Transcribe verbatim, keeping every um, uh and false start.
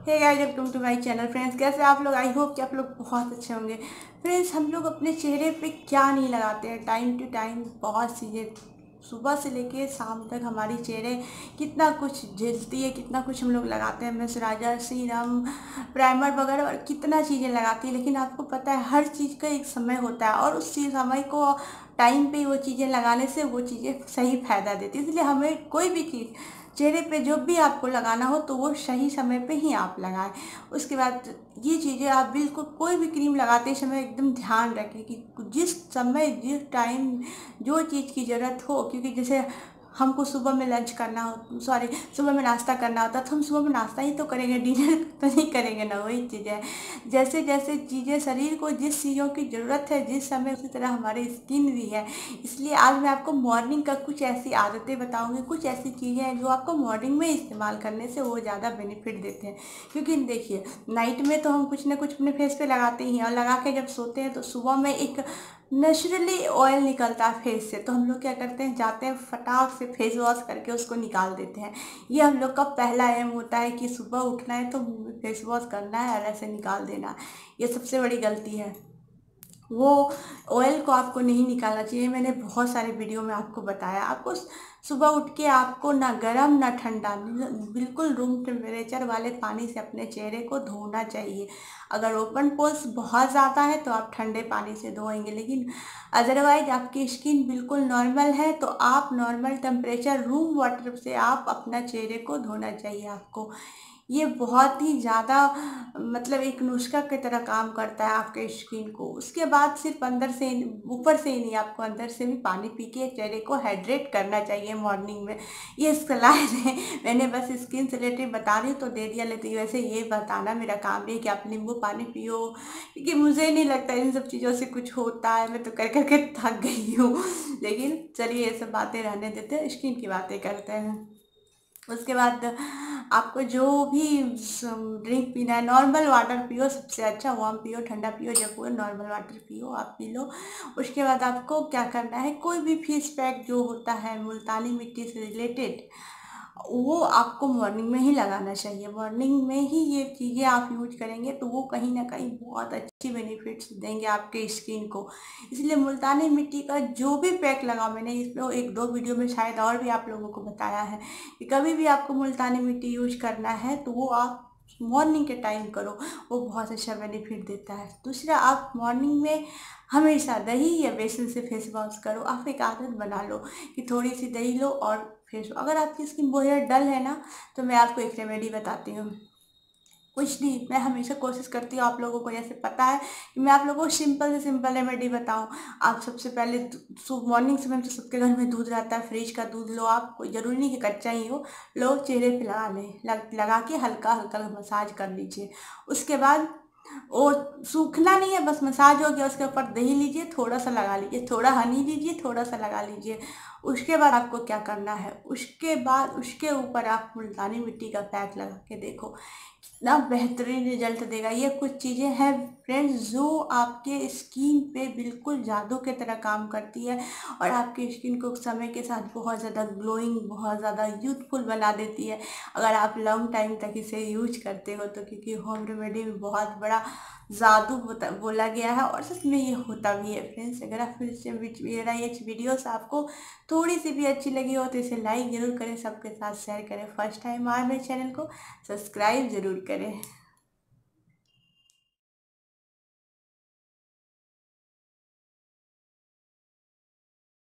Hey guys, welcome to my channel. Friends, कैसे आप लोग? आई होप कि आप लोग बहुत अच्छे होंगे। फ्रेंड्स, हम लोग अपने चेहरे पे क्या नहीं लगाते हैं टाइम टू टाइम, बहुत चीज़ें सुबह से लेके शाम तक हमारी चेहरे कितना कुछ झेलती है, कितना कुछ हम लोग लगाते हैं। मॉइस्चराइजर, सीरम, प्राइमर वगैरह और कितना चीज़ें लगाती है। लेकिन आपको पता है हर चीज़ का एक समय होता है और उस चीज़ समय को टाइम पे वो चीज़ें लगाने से वो चीज़ें सही फ़ायदा देती है। इसलिए हमें कोई भी चीज़ चेहरे पे जो भी आपको लगाना हो तो वो सही समय पे ही आप लगाएं। उसके बाद ये चीज़ें आप बिल्कुल कोई भी क्रीम लगाते समय एकदम ध्यान रखें कि जिस समय जिस टाइम जो चीज़ की ज़रूरत हो। क्योंकि जैसे हमको सुबह में लंच करना हो, सॉरी सुबह में नाश्ता करना होता है तो हम सुबह में नाश्ता ही तो करेंगे, डिनर तो नहीं करेंगे ना। वही चीज़ है, जैसे जैसे चीज़ें शरीर को जिस चीज़ों की ज़रूरत है जिस समय, उसी तरह हमारी स्किन भी है। इसलिए आज मैं आपको मॉर्निंग का कुछ ऐसी आदतें बताऊंगी, कुछ ऐसी चीज़ें हैं जो आपको मॉर्निंग में इस्तेमाल करने से वो ज़्यादा बेनिफिट देते हैं। क्योंकि देखिए, नाइट में तो हम कुछ ना कुछ अपने फेस पे लगाते ही हैं और लगा के जब सोते हैं तो सुबह में एक नेचुरली ऑयल निकलता है फेस से, तो हम लोग क्या करते हैं, जाते हैं फटाक से फेस वॉश करके उसको निकाल देते हैं। ये हम लोग का पहला एम होता है कि सुबह उठना है तो फेस वॉश करना है और ऐसे निकाल देना। ये सबसे बड़ी गलती है। वो ऑयल को आपको नहीं निकालना चाहिए। मैंने बहुत सारे वीडियो में आपको बताया। आपको सुबह उठ के आपको ना गर्म ना ठंडा, बिल्कुल रूम टेम्परेचर वाले पानी से अपने चेहरे को धोना चाहिए। अगर ओपन पोर्स बहुत ज़्यादा है तो आप ठंडे पानी से धोएंगे, लेकिन अदरवाइज आपकी स्किन बिल्कुल नॉर्मल है तो आप नॉर्मल टेम्परेचर रूम वाटर से आप अपना चेहरे को धोना चाहिए आपको। ये बहुत ही ज़्यादा मतलब एक नुस्खा की तरह काम करता है आपके स्किन को। उसके बाद सिर्फ अंदर से ऊपर से ही नहीं, आपको अंदर से भी पानी पी के चेहरे को हाइड्रेट करना चाहिए मॉर्निंग में। ये सलाह है, मैंने बस स्किन से रिलेटेड बता रही हूँ तो दे दिया, लेती वैसे ये बताना मेरा काम नहीं है कि आप नींबू पानी पियो, क्योंकि मुझे नहीं लगता इन सब चीज़ों से कुछ होता है। मैं तो कर करके थक गई हूँ। लेकिन चलिए ये सब बातें रहने देते हैं, स्किन की बातें करते हैं। उसके बाद आपको जो भी ड्रिंक पीना है, नॉर्मल वाटर पियो सबसे अच्छा। वार्म पियो, ठंडा पियो, जब पियो नॉर्मल वाटर पियो, आप पी लो। उसके बाद आपको क्या करना है, कोई भी फेस पैक जो होता है मुल्तानी मिट्टी से रिलेटेड, वो आपको मॉर्निंग में ही लगाना चाहिए। मॉर्निंग में ही ये चीज़ें आप यूज करेंगे तो वो कहीं ना कहीं बहुत अच्छी बेनिफिट्स देंगे आपके स्किन को। इसलिए मुल्तानी मिट्टी का जो भी पैक लगा, मैंने इसमें एक दो वीडियो में शायद और भी आप लोगों को बताया है कि कभी भी आपको मुल्तानी मिट्टी यूज करना है तो वो आप मॉर्निंग के टाइम करो, वो बहुत अच्छा बेनिफिट देता है। दूसरा, आप मॉर्निंग में हमेशा दही या बेसन से फेस वॉश करो। आप एक आदत बना लो कि थोड़ी सी दही लो और फेस। अगर आपकी स्किन बहुत ज़्यादा डल है ना, तो मैं आपको एक रेमेडी बताती हूँ। कुछ नहीं, मैं हमेशा कोशिश करती हूँ आप लोगों को जैसे पता है कि मैं आप लोगों को सिंपल से सिंपल रेमेडी बताऊँ। आप सबसे पहले सुबह मॉर्निंग समय तो सबके घर में दूध रहता है, फ्रिज का दूध लो। आप कोई ज़रूरी नहीं कि कच्चा ही हो, लो चेहरे पे लगा लें, लग, लगा के हल्का हल्का मसाज कर लीजिए। उसके बाद वो सूखना नहीं है, बस मसाज हो गया। उसके ऊपर दही लीजिए, थोड़ा सा लगा लीजिए, थोड़ा हनी लीजिए, थोड़ा सा लगा लीजिए। उसके बाद आपको क्या करना है, उसके बाद उसके ऊपर आप मुल्तानी मिट्टी का पैक लगा के देखो, कितना बेहतरीन रिजल्ट देगा। ये कुछ चीज़ें हैं फ्रेंड्स जो आपके स्किन पे बिल्कुल जादू की तरह काम करती है और आपकी स्किन को समय के साथ बहुत ज़्यादा ग्लोइंग, बहुत ज़्यादा यूथफुल बना देती है अगर आप लॉन्ग टाइम तक इसे यूज करते हो तो। क्योंकि होम रेमेडी में बहुत बड़ा जादू होता बोला गया है और सच में ये होता भी है। फ्रेंड्स, अगर आप फिर से मेरा ये वीडियोस आपको थोड़ी सी भी अच्छी लगी हो तो इसे लाइक ज़रूर करें, सबके साथ शेयर करें। फर्स्ट टाइम आए मेरे चैनल को सब्सक्राइब ज़रूर करें।